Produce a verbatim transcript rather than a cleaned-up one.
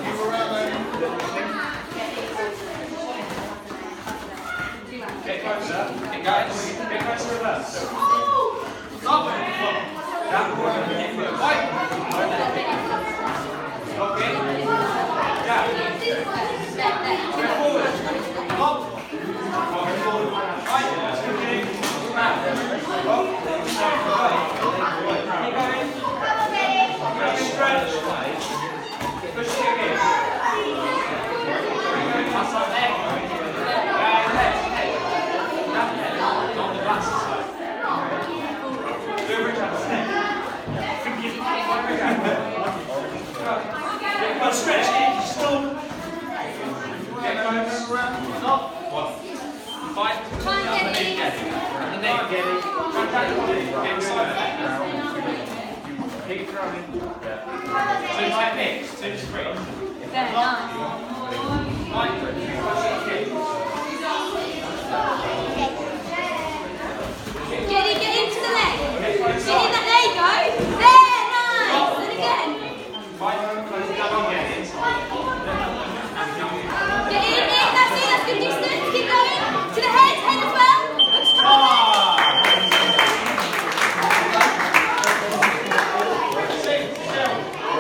Get closer. Get guys. Get closer to reverse. Stop. Down. Right. Lock in. Down. Go forward. Up. Go forward. Right. Keep back. Up. Keep going. Stretch. Push it again. That's our leg. Well, stretch it, stop. Get going, stop. What? Fight. Underneath Geddy. Underneath Geddy. Try and get inside the background. Keep throwing. Yeah. Two techniques, two springs. Very nice.